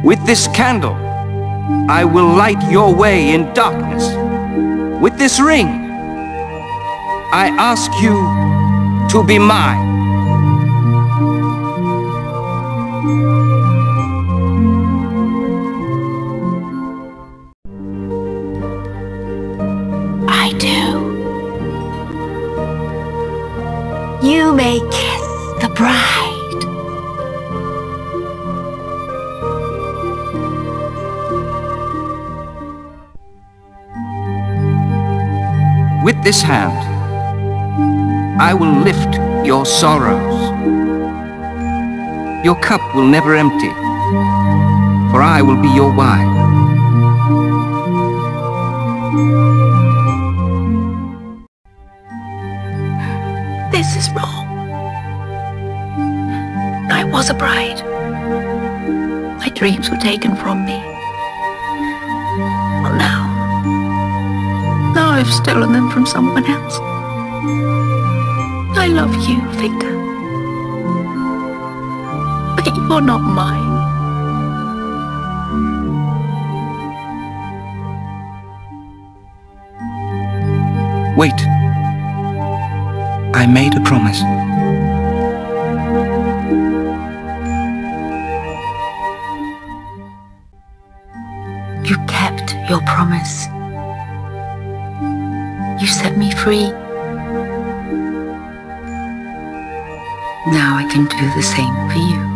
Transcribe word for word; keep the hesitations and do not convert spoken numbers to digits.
With this candle, I will light your way in darkness. With this ring, I ask you to be mine. I do. You may kiss the bride. With this hand, I will lift your sorrows. Your cup will never empty, for I will be your wine. This is wrong. I was a bride. My dreams were taken from me. Well, now, now I've stolen them from someone else. I love you, Victor. But you're not mine. Wait. I made a promise. You kept your promise. You set me free. Now I can do the same for you.